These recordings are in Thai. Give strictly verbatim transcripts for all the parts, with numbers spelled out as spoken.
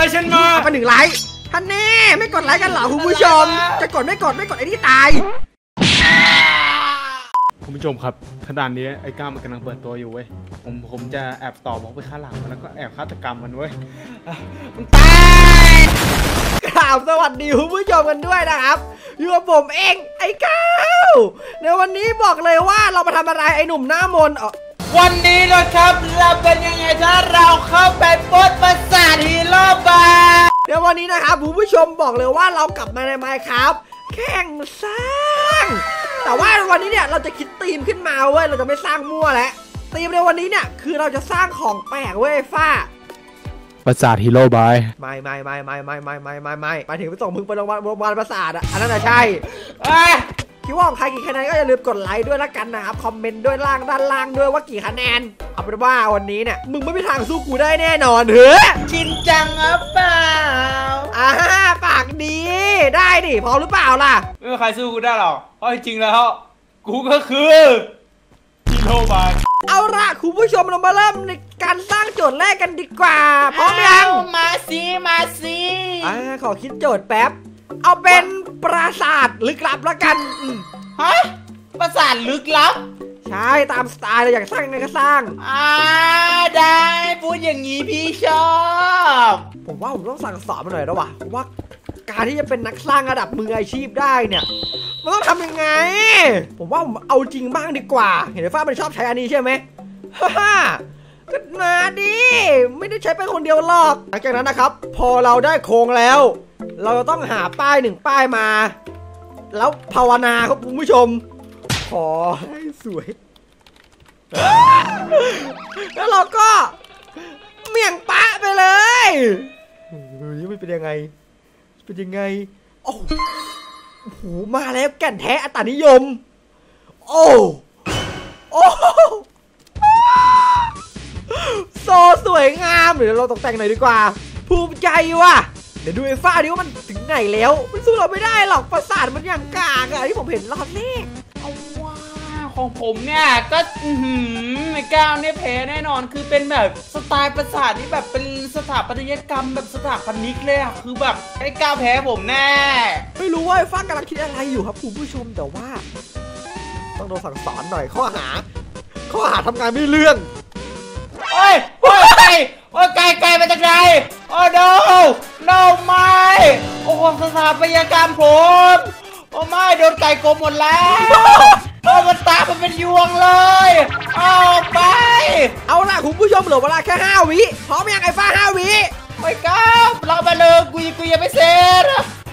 ฉันมาไปหนึ่งไลค์ท่านแน่ไม่กดไลค์กันเหรอคุณผู้ชมจะกดไม่กดไม่กดไอ้นี่ตายคุณผู้ชมครับขนาดนี้ไอ้ก้ามันกำลังเปิดตัวอยู่เว้ยผมผมจะแอบต่อบอกไปข้างหลังมันแล้วก็แอบฆาตกรรมมันเว้ยมันตายกราบสวัสดีคุณผู้ชมกันด้วยนะครับอยู่กับผมเองไอ้ก้าวในวันนี้บอกเลยว่าเรามาทำอะไรไอ้หนุ่มหน้ามนวันนี้นะครับเราเป็นยังไงถ้าเราเข้าไปปล้นปราสาทฮีโร่บาร์เดี๋ยววันนี้นะครับคุณผู้ชมบอกเลยว่าเรากลับมาในไมค์ครับแข่งสร้างแต่ว่าวันนี้เนี่ยเราจะคิดธีมขึ้นมาเว้ยเราจะไม่สร้างมั่วแล้วธีมในวันนี้เนี่ยคือเราจะสร้างของแปลกเว้ยฟ้าปราสาทฮีโร่บายไม่ไม่ไม่ไม่ไม่ไม่ไม่ไม่ไม่ไปถึงไปส่งมึงไปโรงพยาบาลโรงพยาบาลปราสาทอ่ะอันนั้นใช่คิดว่าของใครกี่คะแนนก็อย่าลืมกดไลค์ด้วยละกันนะครับคอมเมนต์ด้วยล่างด้านล่างด้วยว่ากี่คะแนนเอาเป็นว่าวันนี้เนี่ยมึงไม่มีทางสู้กูได้แน่นอนเฮ้ยจริงจังหรือเปล่าอ่าปากดีได้ดิพอหรือเปล่าล่ะไม่มีใครสู้กูได้หรอกเพราะจริงๆแล้วกูก็คือฮีโร่บายเอาละคุณผู้ชมเรามาเริ่มในการสร้างโจทย์แรกกันดีกว่าพร้อมยังมาสิมาสิอ่าขอคิดโจทย์แป๊บเอาเป็นปราสาทลึกลับแล้วกันฮะปราสาทลึกลับใช่ตามสไตล์เราอยากสร้างยังไงก็สร้างอ่าได้พูดอย่างนี้พี่ชอบผมว่าผมต้องสั่งสอนมาหน่อยแล้ววะว่าการที่จะเป็นนักสร้างระดับมืออาชีพได้เนี่ยมันต้องทำยังไงผมว่าผมเอาจริงบ้างดีกว่าเห็นไหมฟ้ามันชอบใช้อันนี้ใช่ไหมฮ่าก็มาดิไม่ได้ใช้เป็นคนเดียวหรอกหลังจากนั้นนะครับพอเราได้โครงแล้วเราจะต้องหาป้ายหนึ่งป้ายมาแล้วภาวนาครับคุณผู้ชมขอให้สวยแล้วเราก็เมี่ยงปะไปเลยดูนี่มันเป็นยังไงเป็นยังไงโอ้โหมาแล้วแก่นแท้อัตนิยมโอ้โอ้โซสวยงามเดี๋ยวเราตกแต่งหน่อยดีกว่าภูมิใจว่ะเดี๋ยวดูไอ้ฟ้าดิว่ามันถึงไหนแล้วมันสู้เราไม่ได้หรอกปราสาทมันอย่างกากอะที่ผมเห็นรอบแรกเอาว่าของผมเนี่ยก็อือหือไม่กล้าเนี่ยแพ้แน่นอนคือเป็นแบบสไตล์ปราสาทที่แบบเป็นสถาปัตยกรรมแบบสถาปนิกเลยอะคือแบบไอ้กล้าแพ้ผมแน่ไม่รู้ว่าไอ้ฟ้ากำลังคิดอะไรอยู่ครับคุณผู้ชมแต่ว่าต้องโดนสั่งสอนหน่อยข้อหาข้อหาทำงานไม่เรื่องโอ้ยโอ้ยไก่โอ้ยไก่ไก่มาจากไหนโอ้ no no ไม่โอ้โหสถาปัตยกรรมผมโอ้ไม่โดนไก่โกงหมดแล้วโอ้มันตามันเป็นยวงเลยเอาไปเอาล่ะคุณผู้ชมเหลือเวลาแค่ห้าวิพร้อมยังไอ้ฟ้าห้าวิไปครับเราไปเลยกูกูยังไม่เสร็จ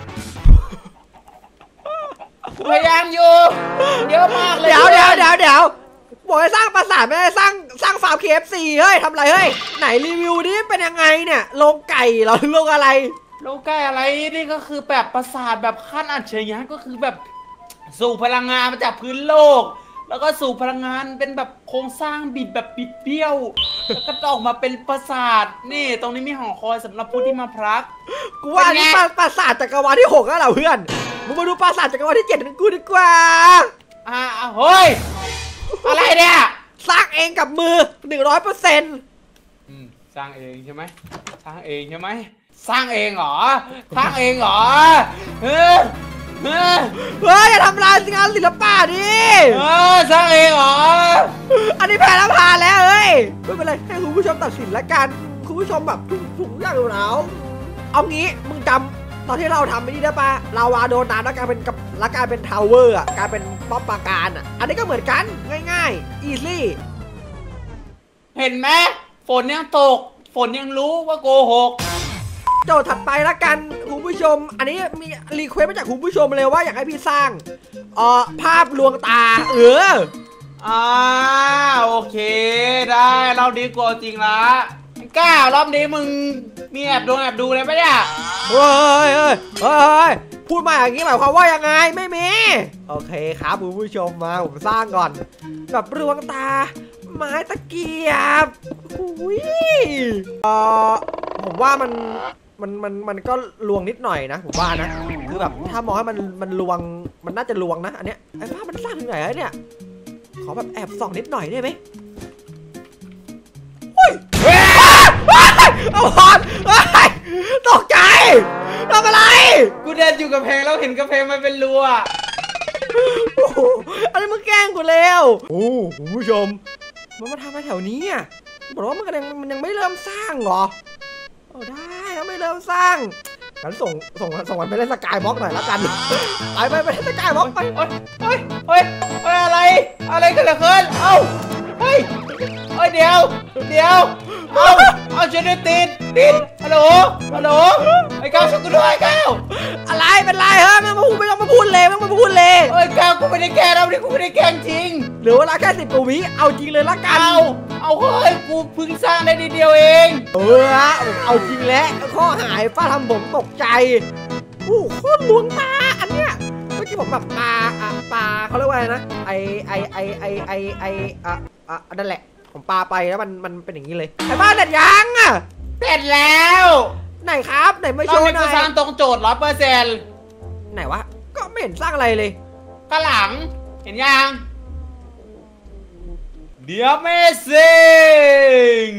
พยายามอยู่เยอะมากเลยเดี๋ยวเดี๋ยวเดี๋ยวเดี๋ยวบอกให้สร้างปราสาทไม่ได้สร้างสร้างฟาร์ม เค เอฟ ซี เฮ้ยทำไรเฮ้ยไหนรีวิวนี้เป็นยังไงเนี่ยโรงไก่เหรอโรงอะไรโรงไก่อะไรนี่ก็คือแบบปราสาทแบบขั้นอัจฉริยะก็คือแบบสู่พลังงานมาจากพื้นโลกแล้วก็สู่พลังงานเป็นแบบโครงสร้างบิดแบบบิดเบี้ยวแล้วก็ออกมาเป็นปราสาทนี่ตรงนี้มีหอคอยสำหรับผู้ที่มาพักกูว่านี่ปราสาทจักรวาลที่หกแล้วเหรอเพื่อนมึงมาดูปราสาทจักรวาลที่เจ็ดกันกูดีกว่าอ่าเฮ้ยอะไรเนี่ยสร้างเองกับมือหนึ่งร้อยเปอร์เซ็นต์สร้างเองใช่ไหมสร้างเองใช่ไหมสร้างเองเหรอสร้างเองเหรอเฮ้ยเฮ้ยอย่าทำลายงานศิลปะดิเออสร้างเองเหรออันนี้แพ้แล้วผ่านแล้วเฮ้ยไม่เป็นไรให้คุณผู้ชมตัดสินละกันคุณผู้ชมแบบถุงอย่างหนาวเอางี้มึงจำตอนที่เราทำไม่ดีได้ปะลาวาโดนน้ำแล้วกลายเป็นกับแล้วกลายเป็นทาวเวอร์อ่ะกลายเป็นป้อมปราการอ่ะอันนี้ก็เหมือนกันง่ายๆอีซี่เห็นไหมฝนยังตกฝนยังรู้ว่าโกหกโจทย์ถัดไปละกันคุณผู้ชมอันนี้มีรีเควสมาจากคุณผู้ชมเลยว่าอยากให้พี่สร้างเอ่อภาพลวงตาเอออ่าโอเคได้เราดีกว่าจริงละก้ารอบนี้มึงมีแอบดูแอบดูเลยไหมเนี่ยเฮ้ยเฮ้ยเฮ้ยพูดมาอย่างนี้หมายความว่ายังไงไม่มีโอเคครับคุณผู้ชมมาผมสร้างก่อนแบบลวงตาไม้ตะเกียบอุ้ยเอ่อผมว่ามันมันมันมันก็ลวงนิดหน่อยนะผมว่านะคือแบบถ้ามองให้มันมันลวงมันน่าจะลวงนะอันเนี้ยไอ้ภาพมันสร้างถึงไหนเนี่ยขอแบบแอบส่องนิดหน่อยได้ไหมเอาพอดทำอะไรกูเดินอยู่กับเพลงแล้วเห็นกระเพงมันเป็นรัวโอ้โหอันนี้มึงแกล้งกูแล้วโอ้คุณผู้ชมมันมาทำอะไรแถวนี้อ่ะบอกว่ามันยังมันยังไม่เริ่มสร้างเหรอโอ้ได้แล้วไม่เริ่มสร้างงั้นส่งส่งส่งมันไปเล่นสกายบล็อกหน่อยแล้วกันไปไปไปเล่นสกายบล็อกไปเฮ้ยเฮ้ยเฮ้ยเฮ้ยอะไรอะไรกันเหรอเกินเอ้าเฮ้ยเฮ้ยเดี๋ยวเดี๋ยวเอ้าเอาช่วยด้วยติดติดฮัลโหลฮัลโหลไอ้ก้าวช่วยกูด้วยก้าวอะไรเป็นไรเฮ้ยไม่ต้องมาพูดไม่ต้องมาพูดเลยไม่ต้องมาพูดเลยเอ้ยก้าวกูไม่ได้แกล้งเราดิกูไม่ได้แกล้งจริงเหลือเวลาแค่สิบกว่าวิเอาจริงเลยละกันเอาเอาเฮ้ยกูเพิ่งสร้างได้นิดเดียวเองเออเอาจริงแล้วข้อหายป้าทำผมตกใจโอ้โคตรลวงตาอันเนี้ยเมื่อกี้ผมแบบปลาอะปลาเขาเรียกว่าอะไรนะไอไอไอไอไอไออะอะนั่นแหละผมปลาไปแล้วมันมันเป็นอย่างนี้เลยไอ้บ้านเด็ดยังอะเสร็จแล้วไหนครับไหนมาตโชอนว์นี้หน่กูอยสร้างตรงโจทย์ร้อยเปอร์เซ็นต์ไหนวะก็ไม่เห็นสร้างอะไรเลยข้างหลังเห็นยังเดี๋ยวไม่สิง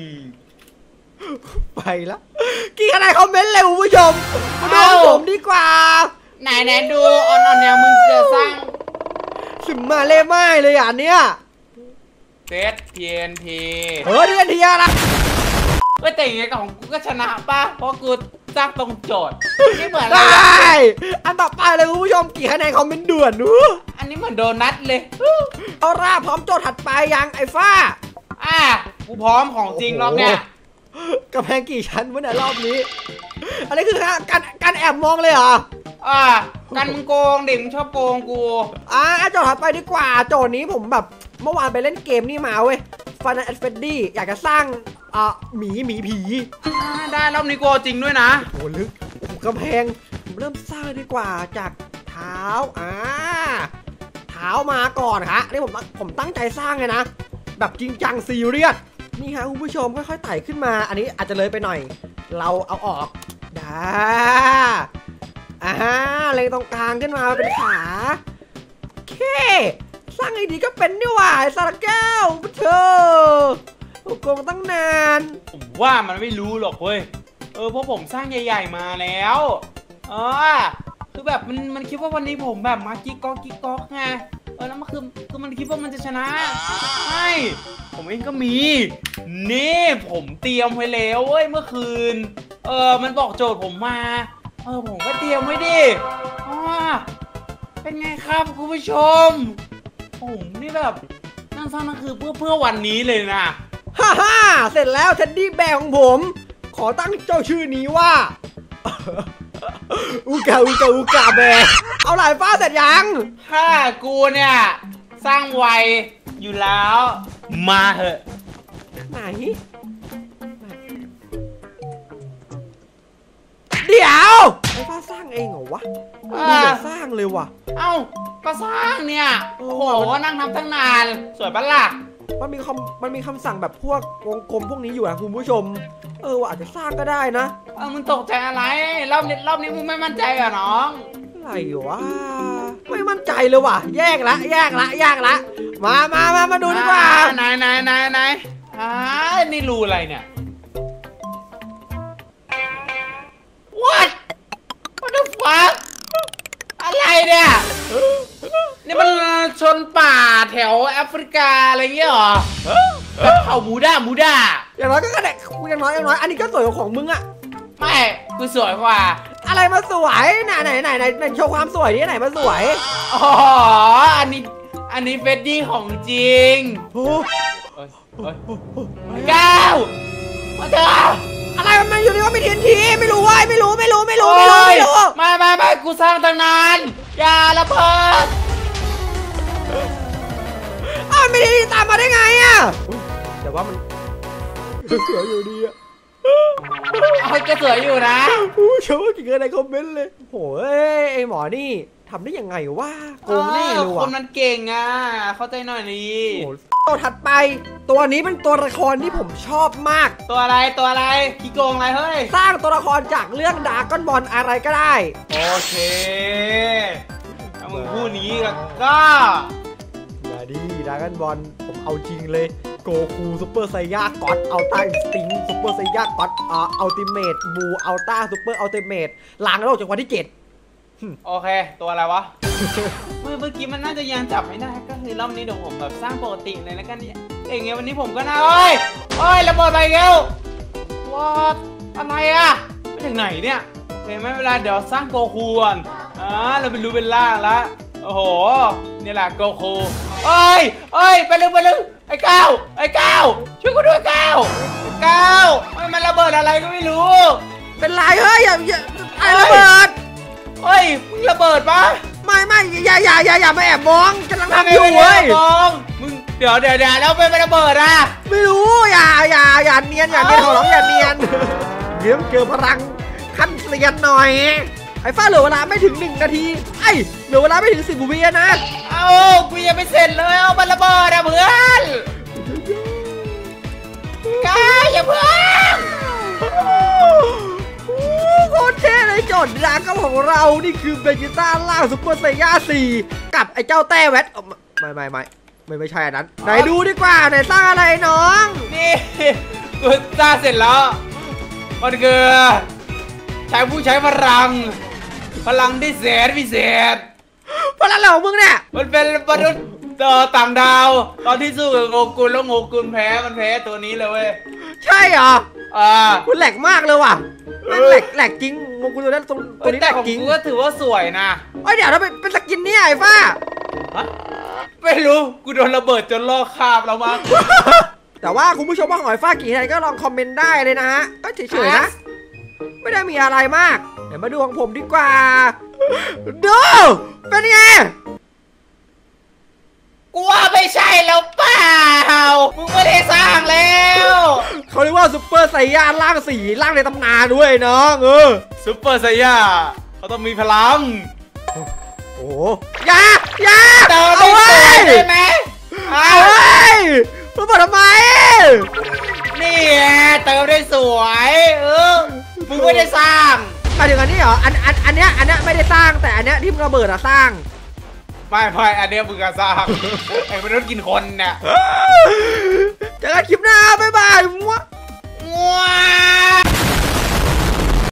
ไปละกี่คะแนนคอมเมนต์เลยคุณผู้ชมมาดูผมดีกว่าไหนไหนดูอ่อนๆเนี่ยมึงจะสร้างสึมมาเล่ไม้เลยอ่ะเนี้ยเซต ที เอ็น ทีเฮ้ยเดือนเทียนะเฮ้ยแต่ยังไงกับของกูก็ชนะป่ะเพราะกูสร้างตรงโจทย์นี่เหมือนได้อะไรอันต่อไปเลยคุณผู้ชมกี่คะแนนคอมเมนต์ด่วนดูอันนี้เหมือนโดนัทเลยเอาล่ะพร้อมโจทย์ถัดไปยังไอ้ฟ้าอ่ะกูพร้อมของจริงรอบเนี้ยกระแพงกี่ชั้นวะเนี่ยรอบนี้อันนี้คือการการแอบมองเลยเหรออ่ะกันมึงโกงเด็กมึงชอบโกงกูอ่าโจทย์ถัดไปดีกว่าโจทย์นี้ผมแบบเมื่อวานไปเล่นเกมนี่มาเว้ยฟันแอนด์เฟดดี้อยากจะสร้างอ่าหมีหมีผีอ่ะได้รอบนี้กูเอาจริงด้วยนะโอ้ลึกโอ้กระแพงผมเริ่มสร้างดีกว่าจากเท้าอ่าเท้ามาก่อนฮะนี่ผมผมตั้งใจสร้างเลยนะแบบจริงจังซีเรียสนี่ฮะคุณผู้ชมค่อยๆไต่ขึ้นมาอันนี้อาจจะเลยไปหน่อย เราเอาออกได้อ่าเล็งตรงกลางขึ้นมาเป็นขาโอเคสร้างไอดีก็เป็นนี่หว่าสารแก้วเธอโอ้โกงตั้งนานผมว่ามันไม่รู้หรอกเว้ยเออเพราะผมสร้างใหญ่ๆมาแล้วเออคือแบบมันมันคิดว่าวันนี้ผมแบบมากิ๊กก๊อกกิ๊กก๊อกไงเออแล้วมันคือคือมันคิดว่ามันจะชนะใช่ผมเองก็มีนี่ผมเตรียมไว้แล้วเว้ยเมื่อคืนเออมันบอกโจทย์ผมมาเออผมก็เตรียมไว้ดิอ๋อเป็นไงครับคุณผู้ชมผมนี่แบบนั่งสร้างนั่นคือเพื่อเพื่อวันนี้เลยนะฮ่าฮ่าเสร็จแล้วเท็ดดี้แบร์ของผม ขอตั้งเจ้าชื่อนี้ว่า อูกาอูกาอูกาแบร์เอาหลายฟ้าเสร็จยังถ้ากูเนี่ยสร้างไวอยู่แล้ว มาเหอะไหน เดี๋ยวไอ้ฟ้าสร้างเองเหรอวะไม่ได้สร้างเลยว่ะเอ้าก็สร้างเนี่ยโอ้โอ้โหนั่งทำตั้งนานสวยปะล่ะมันมีคำมันมีคำสั่งแบบพวกวงกลมพวกนี้อยู่นะคุณผู้ชม เออว่าอาจจะสร้างก็ได้นะเออมึงตกใจอะไรรอบนี้รอบนี้มึงไม่มั่นใจเหรอน้องอะไรวะไม่มั่นใจเลยว่ะ แยกละแยกละแยกละมามามามาดูดีกว่าอ่ไหนไหนไหนไหนอ่านี่รูอะไรเนี่ย what what the fuck อะไรเนี่ยนี่มันชนป่าแถวแอฟริกาอะไรเงี้ยเหรอแบบเผ่ามูด้ามูด้าอย่างน้อยก็กระเด็กอย่างน้อยอย่างน้อยอันนี้ก็สวยกว่าของมึงอะไม่กูสวยกว่าอะไรมาสวยไหนไหนไหนไหนไหนโชว์ความสวยดิไหนมาสวยอ๋ออันนี้อันนี้เฟดดี้ของจริงโอ้เอ้ยเอ้ยก้าวมาเถอะอะไรมันมาอยู่นี่ว่ามีทีนทีไม่รู้เว้ยไม่รู้ไม่รู้ไม่รู้ไม่รู้ไม่รู้มามามากูสร้างตั้งนานอย่าระเบิดอ้าวไม่ได้ตามมาได้ไงอะแต่ว่ามันสวยอยู่ดีอะเอาก็สวยอยู่นะผู้ชมกี่คนในคอมเมนต์เลยโอ้ยไอหมอนี่ทำได้ยังไงวะโกงแน่เลยคว่ะนมันเก่งอ่ะเข้าใจหน่อยดิโอ้โหตัวถัดไปตัวนี้เป็นตัวละครที่ผมชอบมากตัวอะไรตัวอะไรขี้โกงอะไรเฮ้ยสร้างตัวละครจากเรื่องดราก้อนบอลอะไรก็ได้โอเคถ้ามึงพูดนี้ก็มาดิดราก้อนบอลผมเอาจริงเลยโกคูซูเปอร์ไซย่าก็อดอัลต้าอินสติ้งซูเปอร์ไซย่าก็อดอ่าอัลติเมทบูอัลต้าซูเปอร์อัลติเมทล้างโลกจากวันที่เจ็ดโอเค ตัวอะไรวะ เมื่อเมื่อกี้มันน่าจะยังจับไม่ได้ก็คือรอบนี้เดี๋ยวผมแบบสร้างปกติเลยแล้วกันเนี่ยเองไงวันนี้ผมก็น่าโอ้ยโอ้ยระเบิดไปแล้วว้าอะไรอะมาจากไหนเนี่ยโอเคไม่เป็นไรเดี๋ยวสร้างโกคูก่อนอ่าเราเป็นรูเป็นล่างแล้วโอ้โหนี่แหละโกคูเอ้ยเอ้ยไปลึกไปลึกไอ้ก้าวไอ้ก้าวช่วยกูด้วยก้าวก้าวมันระเบิดอะไรก็ไม่รู้เป็นไรเฮ้ยอย่าอย่าไอ้ระเบิดเฮ้ยมึงระเบิดปะไม่ไม่อย่าอย่าอย่าอย่ามาแอบมองกำลังทำอยู่เว้ยมองมึงเดี๋ยวเดี๋ยวเดี๋ยวแล้วเป็นระเบิดอ่ะไม่รู้อย่าอย่าอย่าเนียนอย่าเนียนขอร้องอย่าเนียนเดี๋ยวเจอพลังขั้นเซียนหน่อยไอ้ฟ้าเหลือเวลาไม่ถึงหนึ่งนาทีไอ้เหลือเวลาไม่ถึงสิบวินะเอากูยังไม่เสร็จเลยเอามันระเบิดอ่ะเพื่อนกายอย่าเพิ่งโคตรเท่เลยโจทย์ร้านกับของเรานี่คือเบจิต้าล่างซุปเปอร์ไซย่าสี่กับไอ้เจ้าแต้แวดไม่ไม่ไม่ไม่ไม่ใช่อันนั้นไหนดูดีกว่าไหนสร้างอะไรน้องนี่กูสร้างเสร็จแล้วมันคือใช้ผู้ใช้พลังพลังที่แสนพิเศษพลังอะไรของมึงเนี่ยมันเป็นมนุษย์ต่างดาว ตอนที่สู้กับโงกุลแล้วโงกุลแพ้มันแพ้ตัวนี้เลยเว้ยใช่เหรออ่าคุณแหลกมากเลยว่ะแม่งแหลกแหลกจริงมงกุฎตัวนั้นตัวตัวนี้แหแต่ลกของจริงกูก็ถือว่าสวยนะเอ้ยเดี๋ยวเราเป็นเป็นสกินเนี่ยไอ้ฟ้าฮะไม่รู้กูโดนระเบิดจนลอกคราบแล้วมั้งแต่ว่าคุณผู้ชมว่าหอยฟ้ากี่ไทยก็ลองคอมเมนต์ได้เลยนะฮะก็เฉยๆนะไม่ได้มีอะไรมากเดี๋ยวมาดูของผมดีกว่าดูเป็นไงกูว่าไม่ใช่แล้วเปล่ามึงไม่ได้สร้างแล้วเขาเรียกว่าซุปเปอร์ไซย่าล่างสีล่างในตำนานด้วยน้องเออซุปเปอร์ไซย่าเขาต้องมีพลังโอ้ยาอยาเติมเอาได้ไว้สวยได้ไหมเอาไว้รู้ป่ะทำไมนี่ไงเติมได้สวยเออมึงไม่ได้สร้างหมายถึงอันนี้เหรออันอันอันเนี้ยอันเนี้ยไม่ได้สร้างแต่อันเนี้ยที่มึงระเบิดอะสร้างไม่ไม่อันเนี้ยมึงก็สร้างไอ้มนุษย์กินคนเนี่ยเจอกันคลิปหน้าบ๊ายบายว้าว